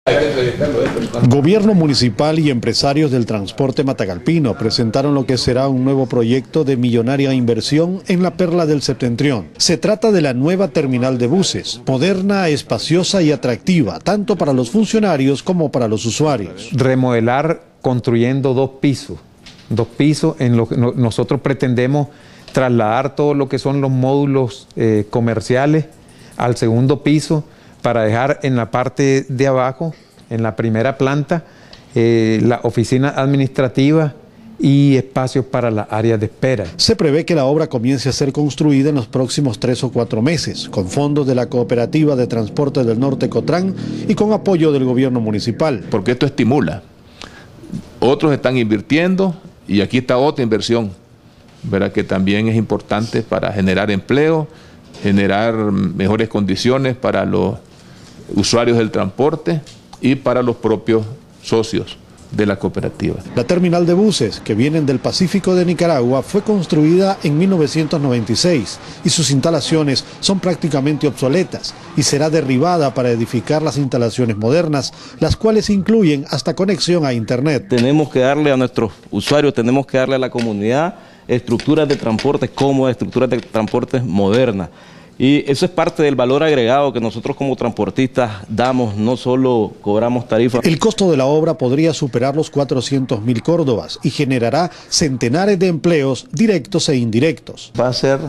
Gobierno municipal y empresarios del transporte matagalpino presentaron lo que será un nuevo proyecto de millonaria inversión en la perla del Septentrión. Se trata de la nueva terminal de buses, moderna, espaciosa y atractiva, tanto para los funcionarios como para los usuarios. Remodelar construyendo dos pisos en lo que nosotros pretendemos trasladar todo lo que son los módulos comerciales al segundo piso, para dejar en la parte de abajo, en la primera planta, la oficina administrativa y espacios para las áreas de espera. Se prevé que la obra comience a ser construida en los próximos 3 o 4 meses, con fondos de la Cooperativa de Transporte del Norte Cotrán y con apoyo del gobierno municipal. Porque esto estimula. Otros están invirtiendo y aquí está otra inversión, ¿verdad?, que también es importante para generar empleo, generar mejores condiciones para los usuarios del transporte y para los propios socios de la cooperativa. La terminal de buses, que vienen del Pacífico de Nicaragua, fue construida en 1996 y sus instalaciones son prácticamente obsoletas y será derribada para edificar las instalaciones modernas, las cuales incluyen hasta conexión a internet. Tenemos que darle a nuestros usuarios, tenemos que darle a la comunidad estructuras de transporte cómodas, estructuras de transporte modernas. Y eso es parte del valor agregado que nosotros como transportistas damos, no solo cobramos tarifas. El costo de la obra podría superar los 400.000 córdobas y generará centenares de empleos directos e indirectos. Va a ser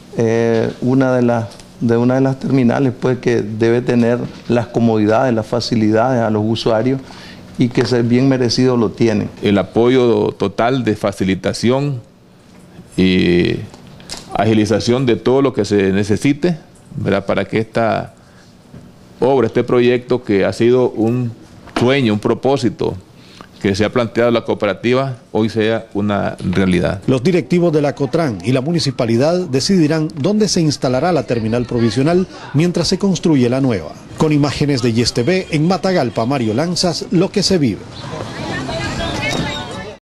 una de las terminales, pues, que debe tener las comodidades, las facilidades a los usuarios y que bien merecido lo tienen. El apoyo total de facilitación y agilización de todo lo que se necesite, ¿verdad?, para que esta obra, este proyecto que ha sido un sueño, un propósito que se ha planteado la cooperativa, hoy sea una realidad. Los directivos de la Cotrán y la municipalidad decidirán dónde se instalará la terminal provisional mientras se construye la nueva. Con imágenes de YesTV en Matagalpa, Mario Lanzas, Lo que se vive.